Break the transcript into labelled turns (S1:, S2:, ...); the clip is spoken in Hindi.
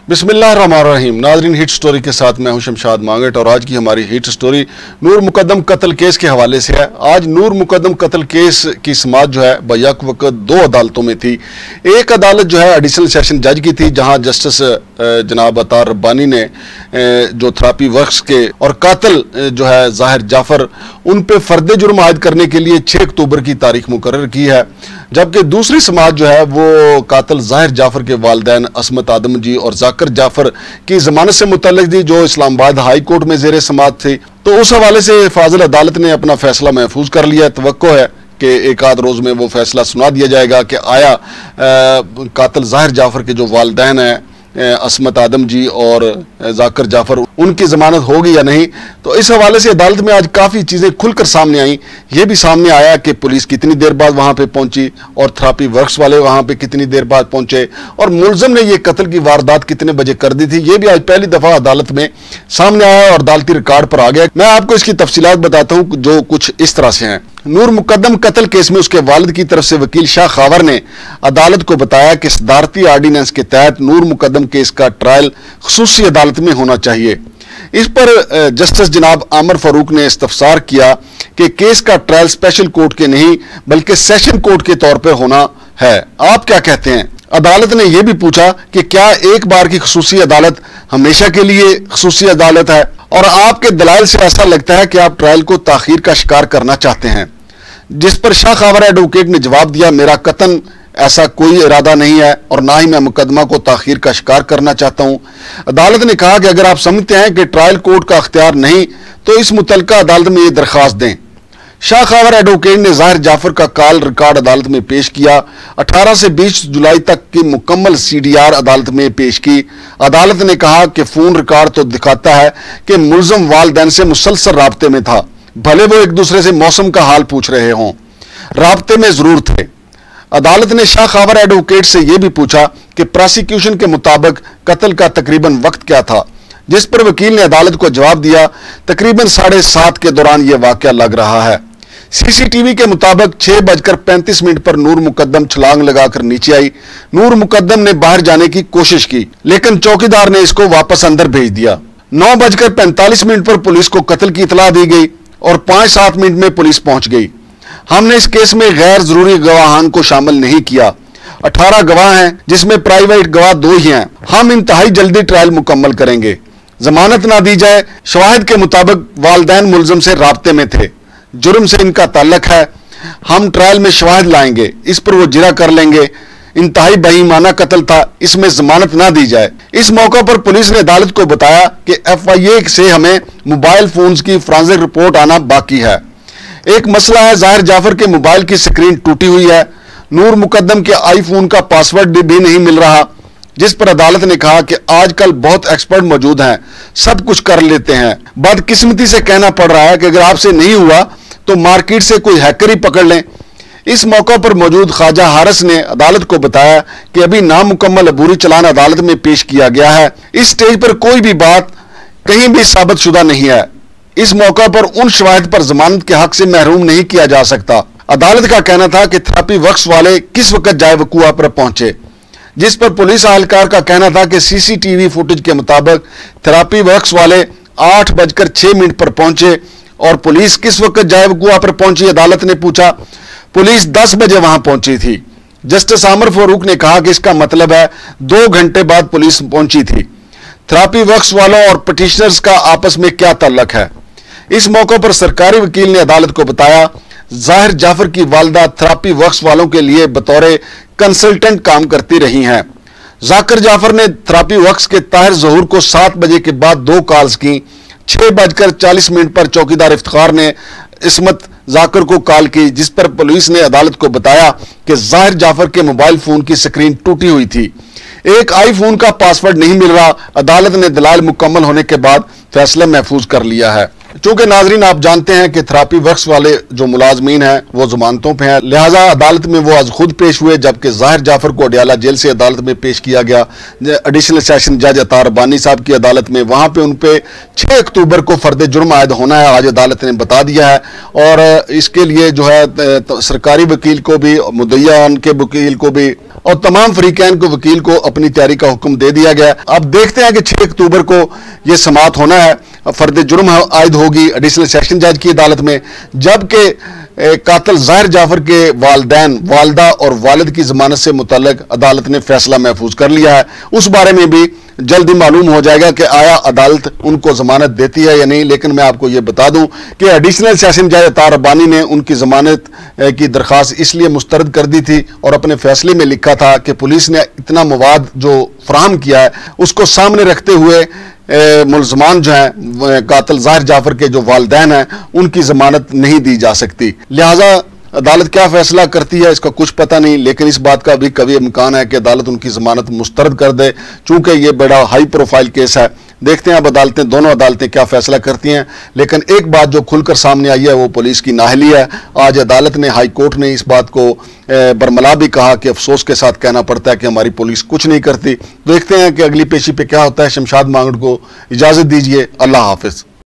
S1: बिस्मिल्लाहिर्रहमानिर्रहीम। नाज़रीन, हिट स्टोरी के साथ मैं हूं शमशाद मांगट और आज की हमारी हिट स्टोरी नूर मुकद्दम कत्ल केस के हवाले से है। आज नूर मुकद्दम कत्ल केस की समाअत जो है बैक वक्त दो अदालतों में थी। एक अदालत जो है एडिशनल सेशन जज की थी, जहां जस्टिस जनाब अतार रब्बानी ने जो थेरापी वर्क्स के और कातिल जो है ज़ाहिर जाफर, उन पे फर्द जुर्म आयद करने के लिए 6 अक्टूबर की तारीख मुकर्रर की है। जबकि दूसरी समाअत जो है वो कातिल ज़ाहिर जाफर के वालिदैन असमत आदम जी और जाकर जाफर की जमानत से मुतल्लिक थी, जो इस्लामाबाद हाई कोर्ट में ज़ेरे समाअत थी। तो उस हवाले से फाजिल अदालत ने अपना फैसला महफूज कर लिया। तवक्को है कि एक आध रोज़ में वो फैसला सुना दिया जाएगा कि आया कातिल ज़ाहिर जाफर के जो वालिदैन हैं असमत आदम जी और जाकर जाफर, उनकी जमानत होगी या नहीं। तो इस हवाले से अदालत में आज काफ़ी चीज़ें खुलकर सामने आई। ये भी सामने आया कि पुलिस कितनी देर बाद वहाँ पे पहुंची और थेरापी वर्क्स वाले वहाँ पे कितनी देर बाद पहुंचे और मुलजम ने ये कत्ल की वारदात कितने बजे कर दी थी। ये भी आज पहली दफ़ा अदालत में सामने आया और अदालती रिकॉर्ड पर आ गया। मैं आपको इसकी तफसीलात बताता हूँ जो कुछ इस तरह से हैं। नूर मुकद्दम कत्ल केस में उसके वालिद की तरफ से वकील शाह खावर ने अदालत को बताया कि सदारती आर्डीनेंस के तहत नूर मुकद्दम केस का ट्रायल खुसूसी अदालत में होना चाहिए। इस पर जस्टिस जनाब आमर फारूक ने इस्तफसार किया कि केस का ट्रायल स्पेशल कोर्ट के नहीं बल्कि सेशन कोर्ट के तौर पर होना है। आप क्या कहते हैं? अदालत ने यह भी पूछा कि क्या एक बार की खुसूसी अदालत हमेशा के लिए खुसूसी अदालत है और आपके दलाइल से ऐसा लगता है कि आप ट्रायल को ताखीर का शिकार करना चाहते हैं। जिस पर शाह खावर एडवोकेट ने जवाब दिया, मेरा कतन ऐसा कोई इरादा नहीं है और ना ही मैं मुकदमा को ताखीर का शिकार करना चाहता हूं। अदालत ने कहा कि अगर आप समझते हैं कि ट्रायल कोर्ट का अख्तियार नहीं तो इस मुतलका अदालत में यह दरख्वास्त दें। शाह खावर एडवोकेट ने ज़ाहिर जाफर का कॉल रिकॉर्ड अदालत में पेश किया। 18 से 20 जुलाई तक की मुकम्मल CDR अदालत में पेश की। अदालत ने कहा कि फ़ोन रिकॉर्ड तो दिखाता है कि मुलज़म वालिदैन से मुसलसल राब्ते में था, भले वो एक दूसरे से मौसम का हाल पूछ रहे हों, राब्ते में ज़रूर थे। अदालत ने शाह खावर एडवोकेट से यह भी पूछा कि प्रोसिक्यूशन के मुताबिक कत्ल का तकरीबन वक्त क्या था, जिस पर वकील ने अदालत को जवाब दिया तकरीबन 7:30 के दौरान यह वाक़या लग रहा है। CCTV के मुताबिक 6:35 पर नूर मुकद्दम छलांग लगाकर नीचे आई। नूर मुकद्दम ने बाहर जाने की कोशिश की लेकिन चौकीदार ने इसको वापस अंदर भेज दिया। 9:45 पर पुलिस को कत्ल की इतला दी गई और 5-7 मिनट में पुलिस पहुंच गई। हमने इस केस में गैर जरूरी गवाहान को शामिल नहीं किया। 18 गवाह हैं जिसमें प्राइवेट गवाह 2 ही हैं। हम इंतहाई जल्दी ट्रायल मुकम्मल करेंगे। जमानत ना दी जाए। शवाहिद के मुताबिक वालिदैन मुलजम से राब्ते में थे, जुर्म से इनका ताल्लुक है। हम ट्रायल में शवाहिद लाएंगे, इस पर वो जिरा कर लेंगे। इंतहाई बेईमाना कत्ल था, इसमें जमानत ना दी जाए। इस मौके पर पुलिस ने अदालत को बताया कि FIA से हमें मोबाइल फोन्स की फोरेंसिक रिपोर्ट आना बाकी है। एक मसला है, ज़ाहिर जाफर के मोबाइल की स्क्रीन टूटी हुई है। नूर मुकद्दम के आईफोन का पासवर्ड भी नहीं मिल रहा, जिस पर अदालत ने कहा कि आजकल बहुत एक्सपर्ट मौजूद हैं, सब कुछ कर लेते हैं। बदकिस्मती से कहना पड़ रहा है कि अगर आपसे नहीं हुआ तो मार्केट से कोई हैकर ही पकड़ लें। इस मौके पर मौजूद ख्वाजा हारिस ने अदालत को बताया कि अभी नामुकम्मल अबूरी चलान अदालत में पेश किया गया है। इस स्टेज पर कोई भी बात कहीं भी साबित शुदा नहीं है। इस मौके पर उन शवाहिद पर जमानत के हक से महरूम नहीं किया जा सकता। अदालत का कहना था कि थेरापी वर्क्स वाले किस वक्त जाए वकूआ पर पहुंचे, जिस पर पुलिस अहलकार का कहना था कि CCTV फुटेज के मुताबिक थेरापी वर्क्स वाले 8:06 पर पहुंचे और पुलिस किस वक्त जाए वकूआ पर पहुंची, अदालत ने पूछा। पुलिस 10 बजे वहां पहुंची थी। जस्टिस आमर फारूक ने कहा कि इसका मतलब है 2 घंटे बाद पुलिस पहुंची थी। थेरापी वर्क्स वालों और पिटिशनर्स का आपस में क्या ताल्लुक है? इस मौके पर सरकारी वकील ने अदालत को बताया ज़ाहिर जाफर की वालिदा थेरापी वर्क्स वालों के लिए बतौर कंसल्टेंट काम करती रही हैं। जाकर जाफर ने थेरापी वर्क्स के ताहिर ज़हूर को 7 बजे के बाद 2 कॉल्स की। 6:40 पर चौकीदार इफ्तिखार ने इसमत जाकर को कॉल की, जिस पर पुलिस ने अदालत को बताया कि ज़ाहिर जाफर के मोबाइल फोन की स्क्रीन टूटी हुई थी, एक आईफोन का पासवर्ड नहीं मिल रहा। अदालत ने दलाल मुकम्मल होने के बाद फैसला महफूज कर लिया है। चूंकि नाजरीन आप जानते हैं कि थेरापी वर्क्स वाले जो मुलाजमीन हैं वो जमानतों पे हैं, लिहाजा अदालत में वो आज खुद पेश हुए, जबकि ज़ाहिर जाफर को अडियाला जेल से अदालत में पेश किया गया। एडिशनल सेशन जज अतार रब्बानी साहब की अदालत में, वहाँ पे उन पे 6 अक्टूबर को फर्द जुर्म आयद होना है, आज अदालत ने बता दिया है। और इसके लिए जो है सरकारी वकील को भी, मुद्दईयान के वकील को भी और तमाम फरीकैन को वकील को अपनी तैयारी का हुक्म दे दिया गया। अब देखते हैं कि 6 अक्टूबर को यह समाअत होना है, फर्द जुर्म आयद होगी एडिशनल सेशन जज की अदालत में, जबकि कातिल ज़ाहिर जाफर के वालिदैन, वालदा और वालिद की जमानत से मुतल्लिक अदालत ने फैसला महफूज कर लिया है। उस बारे में भी जल्दी मालूम हो जाएगा कि आया अदालत उनको जमानत देती है या नहीं। लेकिन मैं आपको ये बता दूं कि एडिशनल सेशन जज अतार रब्बानी ने उनकी जमानत की दरख्वास्त इसलिए मुस्तरद कर दी थी और अपने फैसले में लिखा था कि पुलिस ने इतना मवाद जो फराहम किया है उसको सामने रखते हुए मुल्ज़मान जो हैं कातिल ज़ाहिर जाफर के जो वालिदैन हैं उनकी जमानत नहीं दी जा सकती। लिहाजा अदालत क्या फैसला करती है इसका कुछ पता नहीं, लेकिन इस बात का भी कभी इम्कान है कि अदालत उनकी जमानत मुस्तरद कर दे, चूंकि ये बड़ा हाई प्रोफाइल केस है। देखते हैं अब अदालतें, दोनों अदालतें क्या फैसला करती हैं। लेकिन एक बात जो खुलकर सामने आई है वो पुलिस की नाअहली है। आज अदालत ने, हाई कोर्ट ने इस बात को बरमला भी कहा कि अफसोस के साथ कहना पड़ता है कि हमारी पुलिस कुछ नहीं करती। देखते हैं कि अगली पेशी पे क्या होता है। शमशाद मांगड़ को इजाज़त दीजिए। अल्लाह हाफिज़।